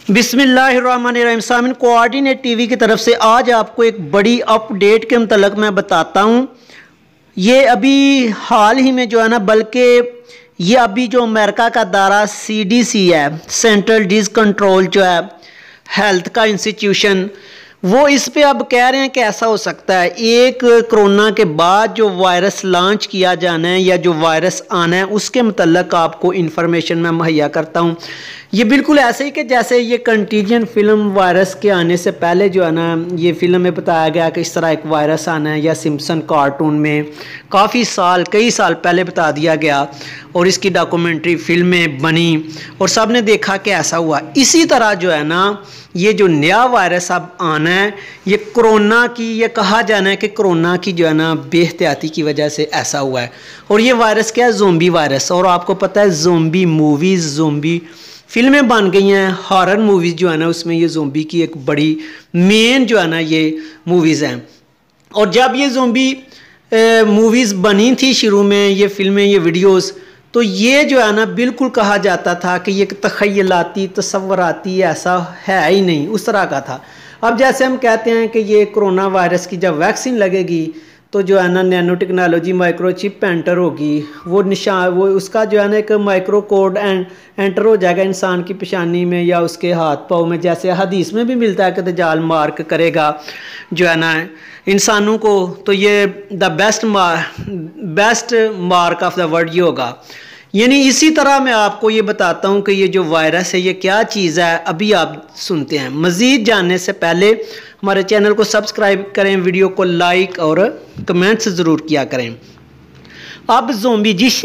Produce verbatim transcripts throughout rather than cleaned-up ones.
बिस्मिल्लाहिर्रहमानिर्रहीम। सामिन coordinate TV की तरफ से आज आपको एक बड़ी अपडेट के मतलब मैं बताता हूँ। ये अभी हाल ही में जो है ना, बल्कि ये अभी जो अमेरिका का दायरा सी डी सी है, सेंट्रल डिजीज कंट्रोल जो है हेल्थ का इंस्टीट्यूशन, वो इस पे अब कह रहे हैं कि ऐसा हो सकता है एक कोरोना के बाद जो वायरस लॉन्च किया जाना है या जो वायरस आना है उसके मतलब आपको इन्फॉर्मेशन मैं मुहैया करता हूँ। ये बिल्कुल ऐसे ही कि जैसे ये कंटीजियन फिल्म वायरस के आने से पहले जो है ना, ये फिल्म में बताया गया कि इस तरह एक वायरस आना है, या सिम्पसन कार्टून में काफ़ी साल कई साल पहले बता दिया गया और इसकी डॉक्यूमेंट्री फिल्में बनी और सब ने देखा कि ऐसा हुआ। इसी तरह जो है ना, ये जो नया वायरस अब आना है, ये कोरोना की, ये कहा जाना है कि कोरोना की जो है ना बेहतियाती की वजह से ऐसा हुआ है। और ये वायरस क्या है? Zombie virus. और आपको पता है ज़ोंबी मूवीज़, ज़ोंबी फिल्में बन गई हैं, हॉरर मूवीज़ जो है ना उसमें ये ज़ोंबी की एक बड़ी मेन जो है ना ये मूवीज़ हैं। और जब ये ज़ोंबी मूवीज़ बनी थी शुरू में, ये फिल्में, ये वीडियोस, तो ये जो है ना बिल्कुल कहा जाता था कि ये तख़य्युलाती, तसव्वुराती, ऐसा है ही नहीं, उस तरह का था। अब जैसे हम कहते हैं कि ये कोरोना वायरस की जब वैक्सीन लगेगी तो जो है ना नैनो टेक्नोलॉजी माइक्रोचिप एंटर होगी, वो निशान, वो उसका जो है ना एक माइक्रो कोड एंड एंटर हो जाएगा इंसान की पेशानी में या उसके हाथ पाँव में, जैसे हदीस में भी मिलता है कि दज्जाल मार्क करेगा जो है ना इंसानों को। तो ये द बेस्ट मार best mark of the world ये होगा। यानी इसी तरह मैं आपको ये बताता हूँ कि ये जो वायरस है ये क्या चीज़ है, अभी आप सुनते हैं। मज़ीद जानने से पहले हमारे चैनल को सब्सक्राइब करें, वीडियो को लाइक और कमेंट्स ज़रूर किया करें। अब ज़ोंबी जिस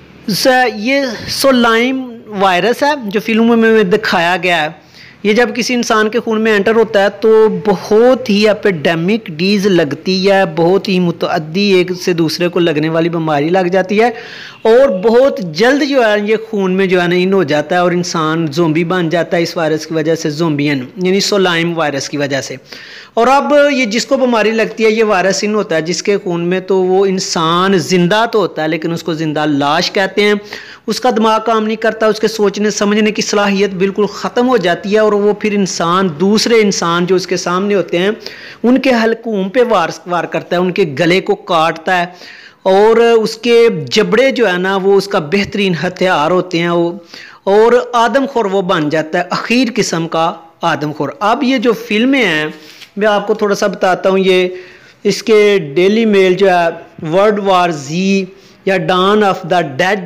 ये सोलाइम वायरस है जो फिल्मों में दिखाया गया है, ये जब किसी इंसान के खून में एंटर होता है तो बहुत ही एपिडेमिक डीज लगती है, बहुत ही मुतअद्दी एक से दूसरे को लगने वाली बीमारी लग जाती है और बहुत जल्द जो है ये खून में जो है ना इन हो जाता है और इंसान ज़ोंबी बन जाता है इस वायरस की वजह से, ज़ोंबियन यानी सोलाइम वायरस की वजह से। और अब ये जिसको बीमारी लगती है, ये वायरस इन होता है जिसके खून में, तो वो इंसान ज़िंदा तो होता है लेकिन उसको ज़िंदा लाश कहते हैं। उसका दिमाग काम नहीं करता, उसके सोचने समझने की सलाहियत बिल्कुल ख़त्म हो जाती है और वो फिर इंसान दूसरे इंसान जो उसके सामने होते हैं उनके हलकूम पे वार वार करता है, उनके गले को काटता है और उसके जबड़े जो है ना वो उसका बेहतरीन हथियार होते हैं वो, और आदमखोर वो बन जाता है, अखीर किस्म का आदमखोर। अब ये जो फिल्में हैं मैं आपको थोड़ा सा बताता हूँ। ये इसके डेली मेल जो है वर्ल्ड वार जी या Dawn of the Dead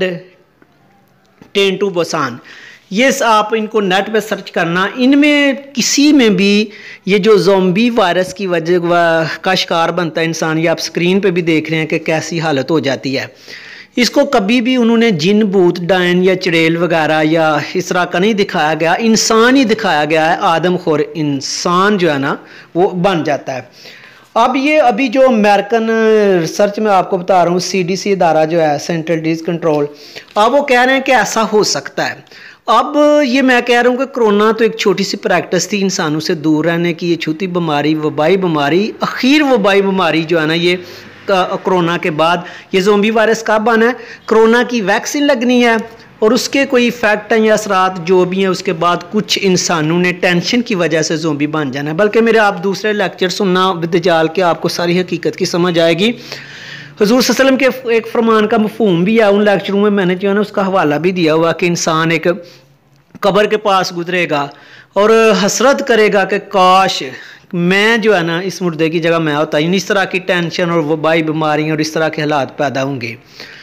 Train to Busan, ये आप इनको नेट पे सर्च करना, इनमें किसी में भी ये जो ज़ोंबी वायरस की वजह का शिकार बनता है इंसान, ये आप स्क्रीन पे भी देख रहे हैं कि कैसी हालत हो जाती है। इसको कभी भी उन्होंने जिन, भूत, डायन या चुड़ैल वगैरह या इस तरह का नहीं दिखाया गया, इंसान ही दिखाया गया है। आदमखोर इंसान जो है ना वो बन जाता है। अब ये अभी जो अमेरिकन रिसर्च में आपको बता रहा हूँ, सी डी सी इदारा जो है सेंट्रल डिजीज कंट्रोल, अब वो कह रहे हैं कि ऐसा हो सकता है। अब ये मैं कह रहा हूँ कि कोरोना तो एक छोटी सी प्रैक्टिस थी इंसानों से दूर रहने की, ये छूती बीमारी, वबाई बीमारी, आखिर वबाई बीमारी जो है ना ये कोरोना के बाद ये ज़ोंबी वायरस कब आना है? कोरोना की वैक्सीन लगनी है और उसके कोई इफेक्ट हैं या असरात जो भी हैं, उसके बाद कुछ इंसानों ने टेंशन की वजह से ज़ोंबी बन जाना है। बल्कि मेरे आप दूसरे लेक्चर सुनना दज्जाल के, आपको सारी हकीकत की समझ आएगी। हुजूर सल्लल्लाहु अलैहि वसल्लम के एक फरमान का मफहूम भी है, उन लेक्चरों में मैंने जो है ना उसका हवाला भी दिया हुआ कि इंसान एक कब्र के पास गुजरेगा और हसरत करेगा कि काश मैं जो है ना इस मुर्दे की जगह मैं होता। इस तरह की टेंशन और वबाई बीमारियाँ और इस तरह के हालात पैदा होंगे।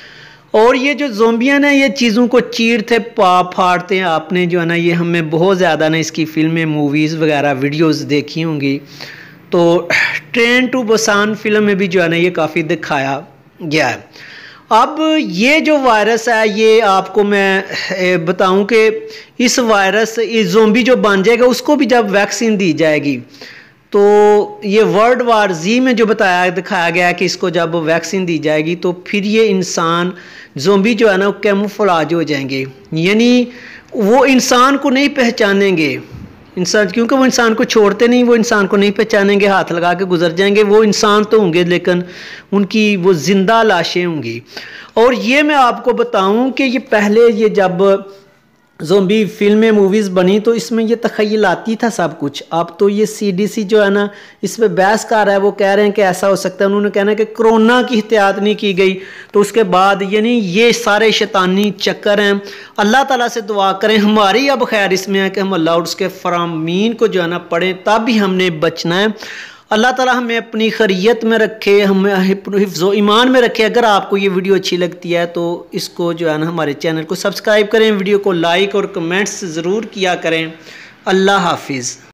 और ये जो ज़ोंबियन है ये चीज़ों को चीरते पा फाड़ते हैं। आपने जो है ना ये हमें बहुत ज़्यादा ना इसकी फिल्में, मूवीज़ वगैरह वीडियोस देखी होंगी। तो ट्रेन टू बुसान फिल्म में भी जो है ना ये काफ़ी दिखाया गया है। अब ये जो वायरस है ये आपको मैं बताऊं कि इस वायरस, ये ज़ोंबी जो बन जाएगा उसको भी जब वैक्सीन दी जाएगी तो ये वर्ल्ड वार जी में जो बताया दिखाया गया है कि इसको जब वैक्सीन दी जाएगी तो फिर ये इंसान ज़ोंबी जो है ना वो कैमोफ्लेज हो जाएंगे, यानी वो इंसान को नहीं पहचानेंगे इंसान, क्योंकि वो इंसान को छोड़ते नहीं, वो इंसान को नहीं पहचानेंगे, हाथ लगा के गुजर जाएंगे। वो इंसान तो होंगे लेकिन उनकी वो जिंदा लाशें होंगी। और ये मैं आपको बताऊं कि ये पहले ये जब ज़ोंबी फिल्में मूवीज़ बनी तो इसमें ये तख़य्युलाती था सब कुछ। अब तो ये सीडीसी जो है ना इस पर बहस कर रहा है, वो कह रहे हैं कि ऐसा हो सकता है। उन्होंने कहना है कि कोरोना की एहतियात नहीं की गई तो उसके बाद यानी ये सारे शैतानी चक्कर हैं। अल्लाह ताला से दुआ करें, हमारी अब खैर इसमें है कि हम अल्लाह और उसके फरामीन को जो है ना पढ़ें, तब भी हमने बचना है। अल्लाह ताला हमें अपनी खैरियत में रखे, हमें हिफ्ज़ ईमान में रखे। अगर आपको ये वीडियो अच्छी लगती है तो इसको जो है ना हमारे चैनल को सब्सक्राइब करें, वीडियो को लाइक और कमेंट्स ज़रूर किया करें। अल्लाह हाफिज़।